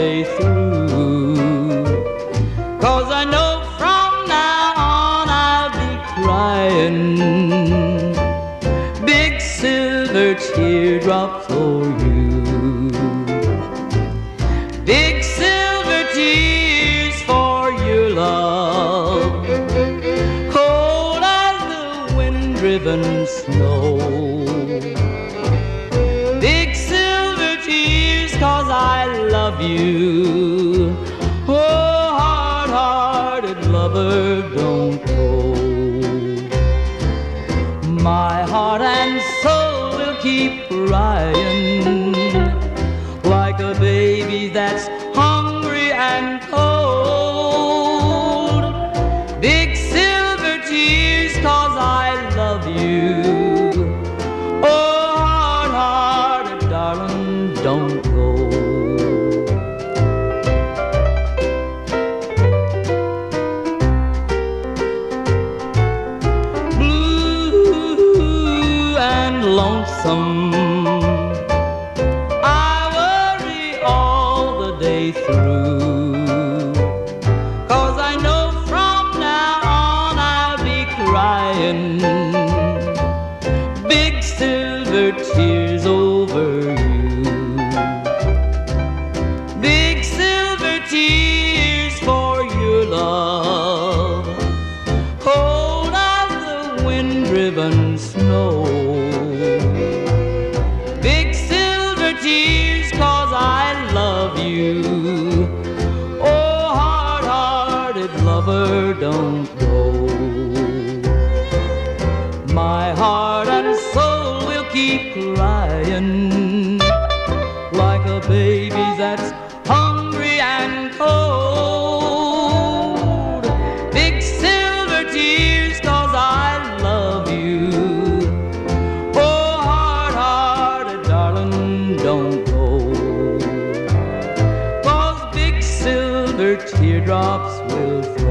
day through. 'Cause I know from now on I'll be crying big silver teardrops for you. Big silver tears for your love, cold as the wind-driven snow. Big silver tears 'cause I love you. Oh, hard-hearted lover, don't go. My heart and soul will keep crying like a baby that's hungry and cold. Big silver tears 'cause I love you. Oh, hard-hearted darling, don't go. Blue and lonesome, I worry all the day through. 'Cause I know from now on I'll be crying big silver tears over you. Big silver tears for your love, cold as the wind-driven snow. Big silver tears 'cause I love you. Oh, hard-hearted lover, don't go. My heart and soul will keep crying like a baby that's hungry and cold. Big silver tears 'cause I love you. Oh, hard-hearted darling, don't go. 'Cause big silver teardrops will